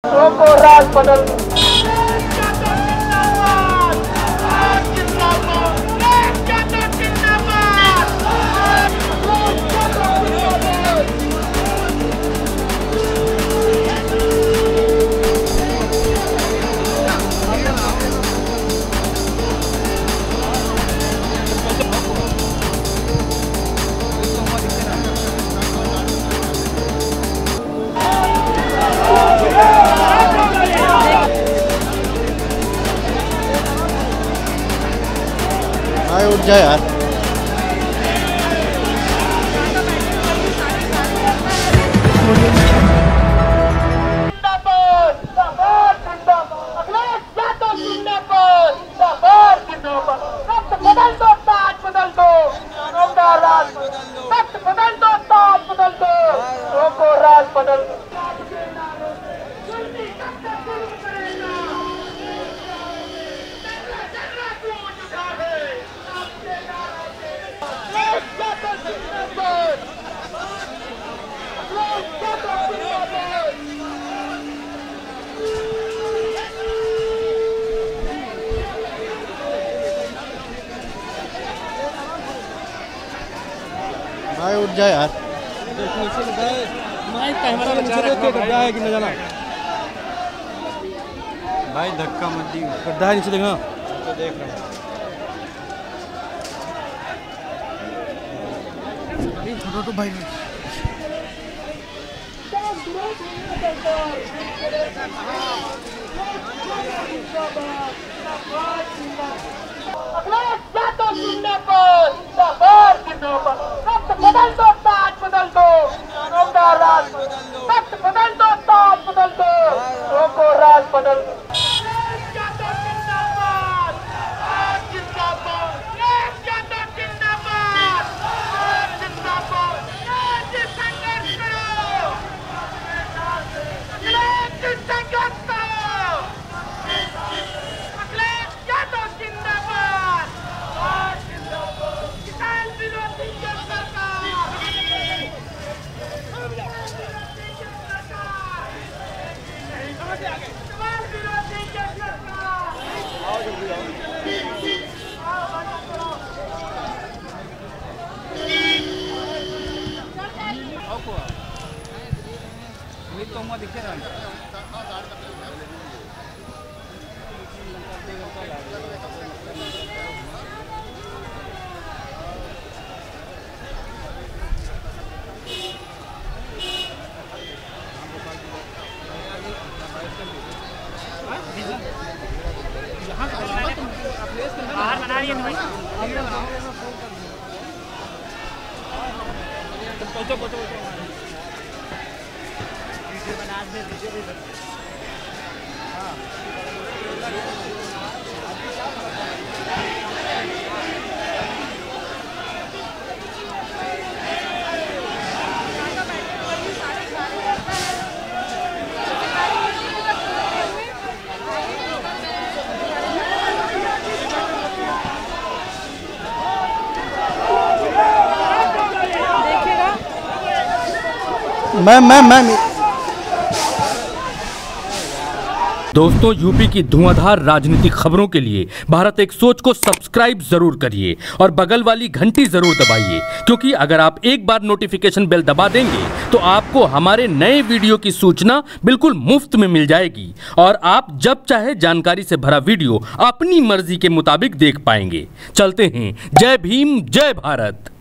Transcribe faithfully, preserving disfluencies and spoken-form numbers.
राज बदल उठ जाए यार। बदल दो ताज बदल दो राज बदल दो ताज बदल दो राज बदल दो। भाई उठ जाए यार। है कि न जाना भाई धक्का मत दी। गड्ढा है नीचे देखना तो देख रहा हूँ। छोटो तो भाई बदल दो ताज बदल दो राज बदल दो ताज बदल दो राज बदल दो। दिखे रहा बाहर बना रही है भाई। बना दे मैं मैं मैं दोस्तों, यूपी की धुआंधार राजनीतिक खबरों के लिए भारत एक सोच को सब्सक्राइब जरूर करिए और बगल वाली घंटी जरूर दबाइए, क्योंकि अगर आप एक बार नोटिफिकेशन बेल दबा देंगे तो आपको हमारे नए वीडियो की सूचना बिल्कुल मुफ्त में मिल जाएगी और आप जब चाहे जानकारी से भरा वीडियो अपनी मर्जी के मुताबिक देख पाएंगे। चलते हैं। जय भीम, जय भारत।